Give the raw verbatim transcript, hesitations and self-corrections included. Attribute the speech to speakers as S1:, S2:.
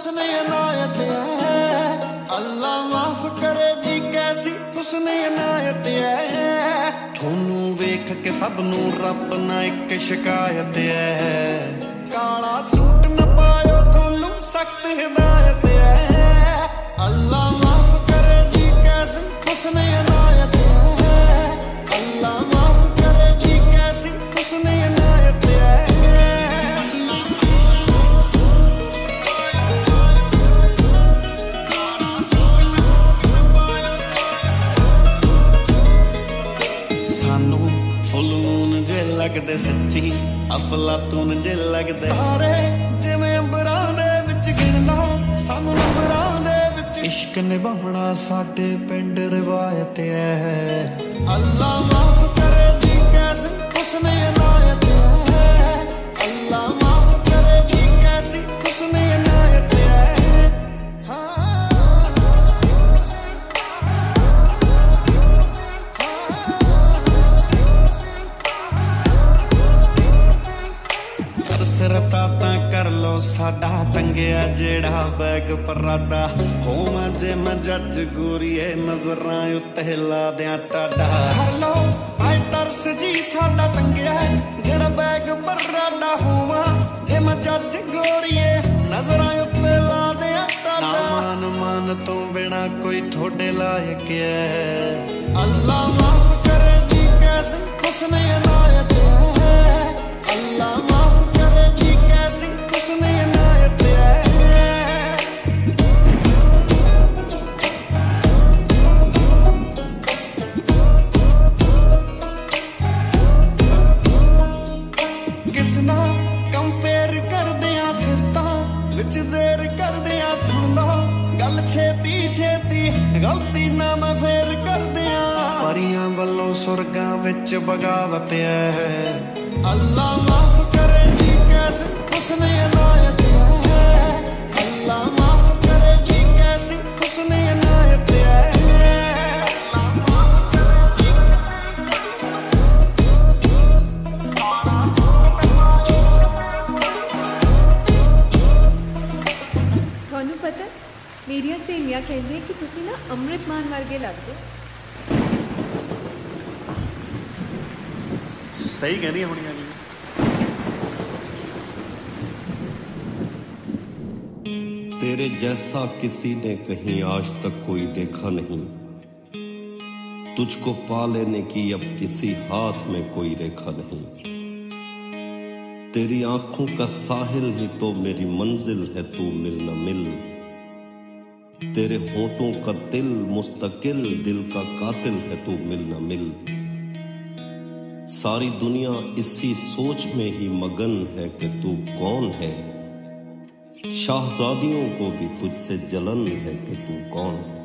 S1: हुस्न इनायत है, अल्लाह माफ करे जी कैसी हुस्न इनायत है। थोनू वेख के सब नू रब ना एक शिकायत है, काला सूट न पायो थोनू सख्त हिदायत है। अल्लाह माफ करे जी कैसी हुस्न इनायत है, अल्लाह माफ करे जी कैसी हुस्न इनायत है। सानू फुल मून जे लगदे सच्ची, अफलातून जे लगदे तारे, जिवें अंबरां दे विच गिण लो सानू नंबरां दे विच। इश्क निभाउणा साडे पिंड रिवायत है, अल्लाह माफ करे जी कैसी हुस्न इनायत है, अल्लाह माफ करे जी कैसी हुस्न इनायत है। सरता कर लो साडा टंगिया जेड़ा बैग पराडा, होवां जे मैं जज गोरीए नजरां उत्ते ला दियां टाडा। हेलो आए तरस जी साडा टंगिया जेड़ा बैग पराडा, होवां जे मैं जज गोरीए नजरां उत्ते ला दियां टाडा। मान मान तो बिना कोई थोड़े लायक है, अल्लाह माफ करे जी कैसी हुस्न इनायत है, अल्लाह माफ करे जी कैसी हुस्न इनायत है। किसना कंपेयर करदियां सिफतां विच देर करदियां सुन लो गल छेती छेती, गलती ना मैं फेर करदियां। परियां वल्लों सुरगां विच बगावत है, अल्लाह माफ करे जी कैसी हुस्न इनायत है, अल्लाह माफ करे जी कैसी हुस्न इनायत है।
S2: ਤੁਹਾਨੂੰ ਪਤਾ ਮੇਰੀਆਂ ਸਹੇਲੀਆਂ ਕਹਿੰਦੇ ਕਿ ਤੁਸੀਂ ਨਾ ਅੰਮ੍ਰਿਤ ਮਾਨ ਵਰਗੇ ਲੱਗਦੇ।
S3: सही कहती होनी जी।
S4: तेरे जैसा किसी ने कहीं आज तक कोई देखा नहीं, तुझको पा लेने की अब किसी हाथ में कोई रेखा नहीं। तेरी आंखों का साहिल ही तो मेरी मंजिल है, तू मिल न मिल। तेरे होठों का दिल मुस्तकिल दिल का कातिल है, तू मिल न मिल। सारी दुनिया इसी सोच में ही मगन है कि तू कौन है, शाहजादियों को भी तुझसे जलन है कि तू कौन है।